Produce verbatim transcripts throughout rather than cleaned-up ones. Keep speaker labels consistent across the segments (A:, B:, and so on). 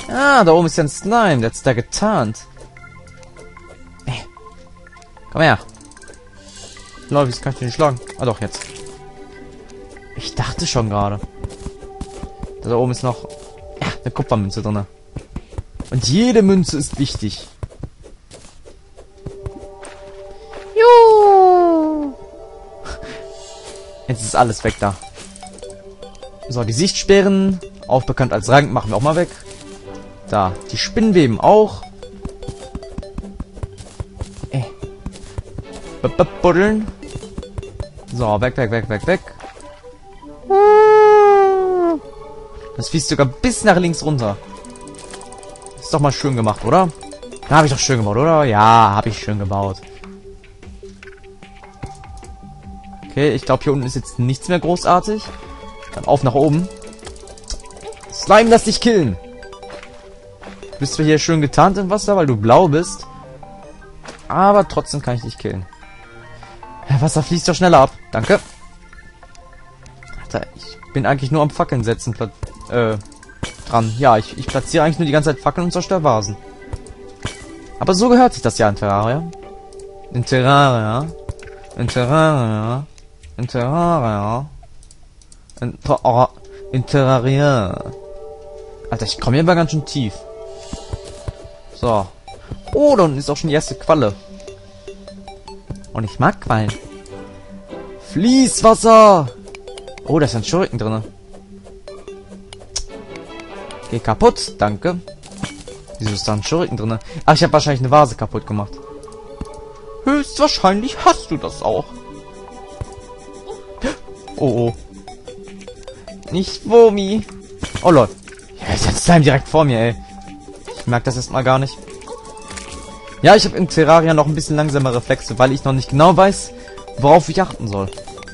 A: Ah, da oben ist ja ein Slime. Der hat's da getarnt. Ey. Komm her. Lol, wieso kann ich den nicht schlagen? Ah doch, jetzt. Ich dachte schon gerade. Da oben ist noch ja, eine Kupfermünze drin. Und jede Münze ist wichtig. Juhu. Jetzt ist alles weg da. So, die Sichtsperren, auch bekannt als Rank, machen wir auch mal weg. Da, die Spinnweben auch. Äh. Buddeln. So, weg, weg, weg, weg, weg. Das fließt sogar bis nach links runter. Ist doch mal schön gemacht, oder? Ja, habe ich doch schön gebaut, oder? Ja, habe ich schön gebaut. Okay, ich glaube, hier unten ist jetzt nichts mehr großartig. Dann auf nach oben. Slime, lass dich killen. Bist du hier schön getarnt im Wasser, weil du blau bist. Aber trotzdem kann ich dich killen. Wasser fließt doch schneller ab. Danke. Alter, ich bin eigentlich nur am Fackeln setzen äh, dran. Ja, ich, ich platziere eigentlich nur die ganze Zeit Fackeln und zerstöre Vasen. Aber so gehört sich das ja in Terraria. In Terraria. In Terraria. In Terraria. In, Ter in Terraria. Alter, ich komme hier aber ganz schön tief. So. Oh, da unten ist auch schon die erste Qualle. Und ich mag Quallen. Fließwasser! Oh, da ist ein Schurken drin. Geh kaputt, danke. Wieso ist da ein Schurken drin? Ach, ich habe wahrscheinlich eine Vase kaputt gemacht. Höchstwahrscheinlich hast du das auch. Oh, oh. Nicht Womi. Oh, Lord. Ja, ist jetzt Slime direkt vor mir, ey. Ich merke das erstmal gar nicht. Ja, ich habe im Terraria noch ein bisschen langsamere Reflexe, weil ich noch nicht genau weiß, worauf ich achten soll.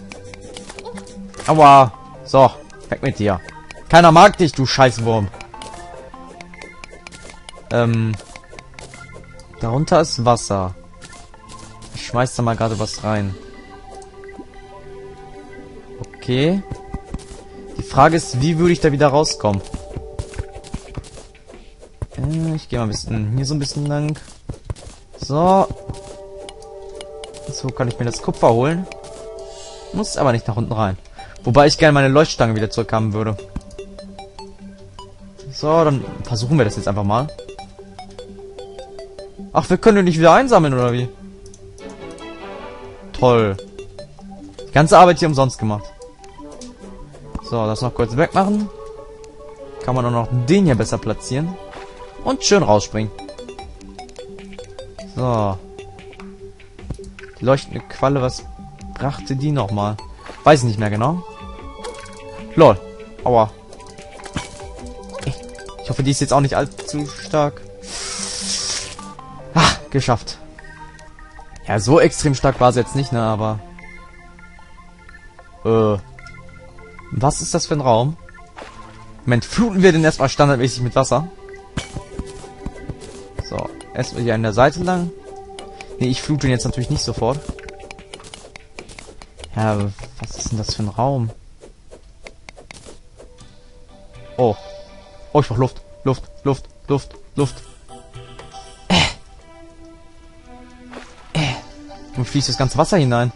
A: Aua. So, weg mit dir. Keiner mag dich, du Scheißwurm. Ähm. Darunter ist Wasser. Ich schmeiß da mal gerade was rein. Okay. Die Frage ist, wie würde ich da wieder rauskommen? Äh, ich gehe mal ein bisschen hier so ein bisschen lang. So. So kann ich mir das Kupfer holen. Muss aber nicht nach unten rein. Wobei ich gerne meine Leuchtstange wieder zurückhaben würde. So, dann versuchen wir das jetzt einfach mal. Ach, wir können den nicht wieder einsammeln, oder wie? Toll. Die ganze Arbeit hier umsonst gemacht. So, das noch kurz wegmachen. Kann man auch noch den hier besser platzieren. Und schön rausspringen. So. Die leuchtende Qualle, was brachte die nochmal? Weiß ich nicht mehr genau. Lol. Aua. Ich hoffe, die ist jetzt auch nicht allzu stark. Ah, geschafft. Ja, so extrem stark war sie jetzt nicht, ne, aber... Äh... Was ist das für ein Raum? Moment, fluten wir den erstmal standardmäßig mit Wasser. So, erstmal hier an der Seite lang. Ne, ich flute ihn jetzt natürlich nicht sofort. Ja, was ist denn das für ein Raum? Oh. Oh, ich brauch Luft. Luft, Luft, Luft, Luft. Äh. Äh. Wo fließt das ganze Wasser hinein?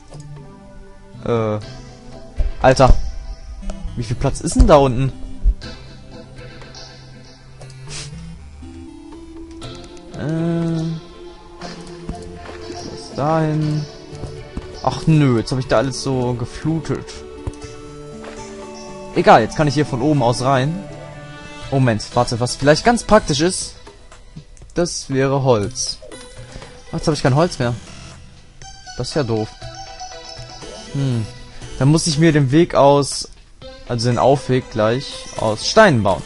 A: Äh. Alter. Wie viel Platz ist denn da unten? Äh. Bis dahin. Ach nö, jetzt habe ich da alles so geflutet. Egal, jetzt kann ich hier von oben aus rein. Moment, warte, was vielleicht ganz praktisch ist, das wäre Holz. Ach, jetzt habe ich kein Holz mehr. Das ist ja doof. Hm. Dann muss ich mir den Weg aus, also den Aufweg gleich, aus Steinen bauen.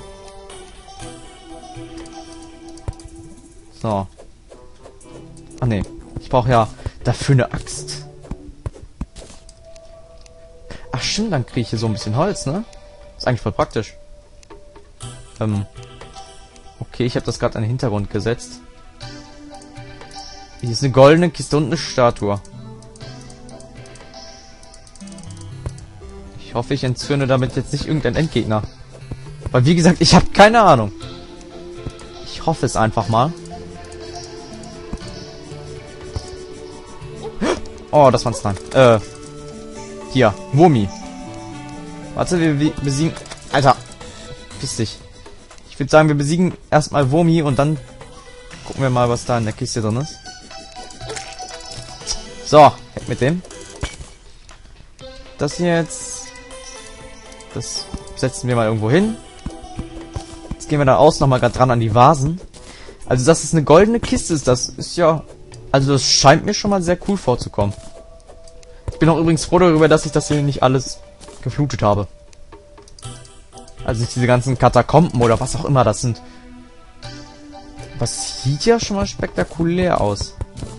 A: So. Ach nee, ich brauche ja dafür eine Axt. Ach stimmt, dann kriege ich hier so ein bisschen Holz, ne? Ist eigentlich voll praktisch. Ähm. Okay, ich habe das gerade an den Hintergrund gesetzt. Hier ist eine goldene Kiste und eine Statue. Ich hoffe, ich entzünde damit jetzt nicht irgendein Endgegner. Weil wie gesagt, ich habe keine Ahnung. Ich hoffe es einfach mal. Oh, das war ein Slime. Äh. Hier. Wurmi. Warte, wir, wir besiegen... Alter. Piss dich. Ich würde sagen, wir besiegen erstmal Wurmi und dann gucken wir mal, was da in der Kiste drin ist. So, weg mit dem. Das hier jetzt... Das setzen wir mal irgendwo hin. Jetzt gehen wir da außen nochmal gerade dran an die Vasen. Also, dass es eine goldene Kiste ist, das ist ja... Also, das scheint mir schon mal sehr cool vorzukommen. Ich bin auch übrigens froh darüber, dass ich das hier nicht alles geflutet habe. Also nicht diese ganzen Katakomben oder was auch immer das sind. Was sieht ja schon mal spektakulär aus.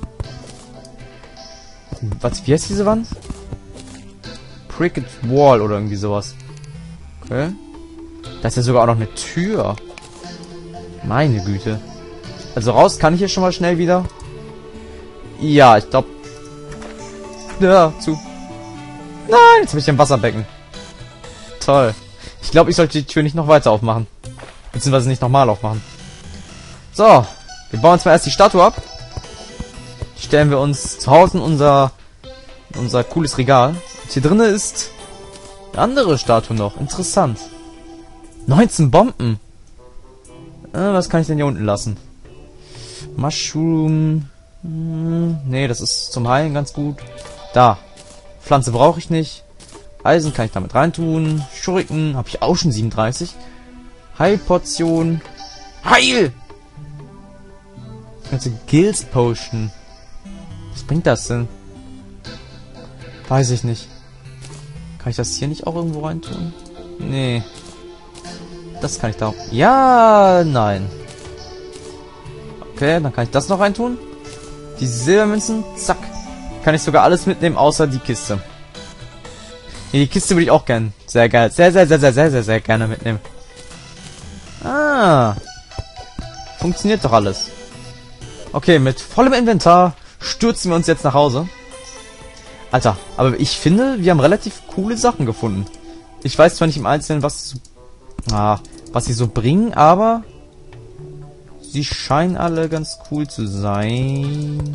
A: Was, wie heißt diese Wand? Pricket Wall oder irgendwie sowas. Okay. Da ist ja sogar auch noch eine Tür. Meine Güte. Also raus kann ich hier schon mal schnell wieder. Ja, ich glaube... Ja, zu. Nein, jetzt habe ich ein Wasserbecken. Toll. Ich glaube, ich sollte die Tür nicht noch weiter aufmachen. Beziehungsweise nicht nochmal aufmachen. So. Wir bauen zwar erst die Statue ab. Die stellen wir uns zu Hause in unser, in unser cooles Regal. Und hier drinnen ist eine andere Statue noch. Interessant. neunzehn Bomben. Äh, was kann ich denn hier unten lassen? Mushroom. Hm, nee, das ist zum Heilen ganz gut. Da. Pflanze brauche ich nicht. Eisen kann ich damit reintun. Schuriken habe ich auch schon siebenunddreißig. Heilportion. Heil! Ganze Gills Potion. Was bringt das denn? Weiß ich nicht. Kann ich das hier nicht auch irgendwo reintun? Nee. Das kann ich da auch. Ja, nein. Okay, dann kann ich das noch reintun. Die Silbermünzen. Zack. Kann ich sogar alles mitnehmen, außer die Kiste. Nee, die Kiste würde ich auch gern. Sehr geil. Sehr, sehr, sehr, sehr, sehr, sehr, sehr gerne mitnehmen. Ah. Funktioniert doch alles. Okay, mit vollem Inventar stürzen wir uns jetzt nach Hause. Alter, aber ich finde, wir haben relativ coole Sachen gefunden. Ich weiß zwar nicht im Einzelnen, was, ah, was sie so bringen, aber sie scheinen alle ganz cool zu sein.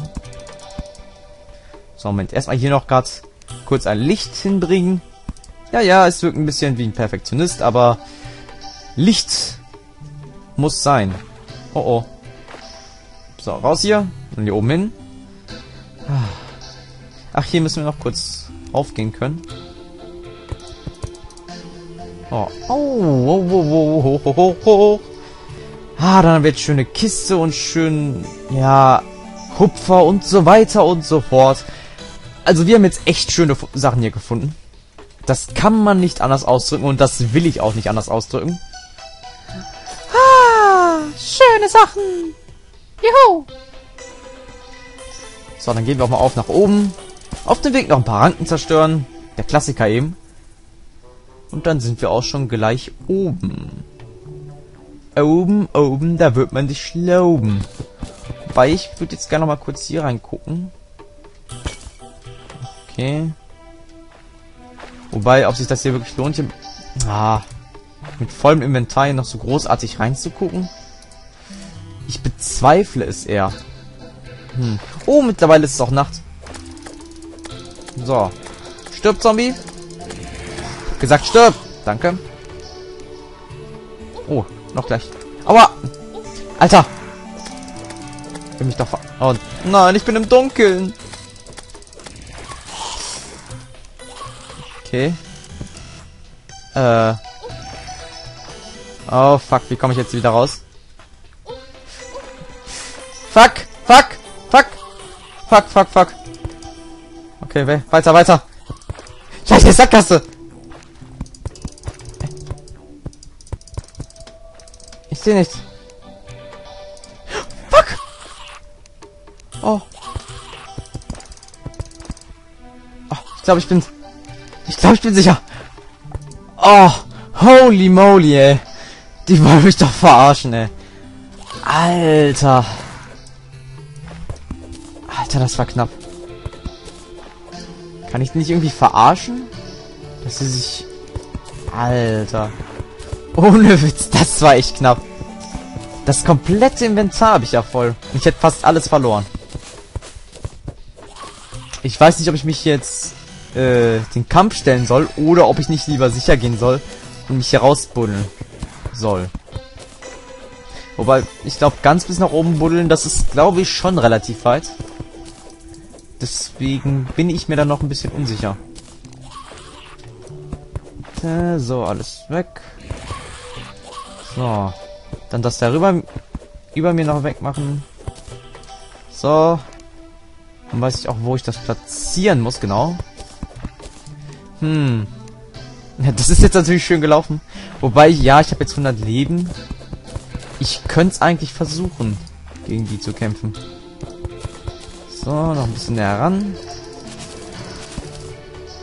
A: So, Moment. Erstmal hier noch gerade kurz ein Licht hinbringen. Ja, ja, es wirkt ein bisschen wie ein Perfektionist, aber Licht muss sein. Oh, oh. So, raus hier. Und hier oben hin. Ach, hier müssen wir noch kurz aufgehen können. Oh, oh, oh, oh, oh, hoch, hoch, hoch, hoch. Ah, dann wird schöne Kiste und schön, ja, Kupfer und so weiter und so fort. Also wir haben jetzt echt schöne Sachen hier gefunden. Das kann man nicht anders ausdrücken und das will ich auch nicht anders ausdrücken. Ah, schöne Sachen. Juhu. So, dann gehen wir auch mal auf nach oben. Auf dem Weg noch ein paar Ranken zerstören. Der Klassiker eben. Und dann sind wir auch schon gleich oben. Oben, oben, da wird man dich glauben. Wobei, ich würde jetzt gerne noch mal kurz hier reingucken. Okay. Wobei, ob sich das hier wirklich lohnt, hier ah, mit vollem Inventar hier noch so großartig reinzugucken. Ich bezweifle es eher. Hm. Oh, mittlerweile ist es auch Nacht. So. Stirb, Zombie. Gesagt, stirb. Danke. Oh, noch gleich. Aua. Alter. Ich will mich doch ver... Oh, nein, ich bin im Dunkeln. Okay. Äh. Oh, fuck. Wie komme ich jetzt wieder raus? Fuck. Fuck. Fuck. Fuck, fuck, fuck. Okay, we weiter, weiter. Scheiße, Sackgasse. Ich sehe nichts. Fuck. Oh. Oh, ich glaube, ich bin... Ich glaube, ich bin sicher. Oh, holy moly, ey. Die wollen mich doch verarschen, ey. Alter. Alter, das war knapp. Kann ich nicht irgendwie verarschen? Dass sie sich... Alter. Ohne Witz, das war echt knapp. Das komplette Inventar habe ich ja voll. Ich hätte fast alles verloren. Ich weiß nicht, ob ich mich jetzt äh, den Kampf stellen soll oder ob ich nicht lieber sicher gehen soll und mich hier rausbuddeln soll. Wobei, ich glaube, ganz bis nach oben buddeln, das ist, glaube ich, schon relativ weit. Deswegen bin ich mir da noch ein bisschen unsicher. Äh, so, alles weg. So. Dann das darüber über mir noch wegmachen. So. Dann weiß ich auch, wo ich das platzieren muss, genau. Hm. Ja, das ist jetzt natürlich schön gelaufen. Wobei, ja, ich habe jetzt hundert Leben. Ich könnte es eigentlich versuchen, gegen die zu kämpfen. So, noch ein bisschen näher ran.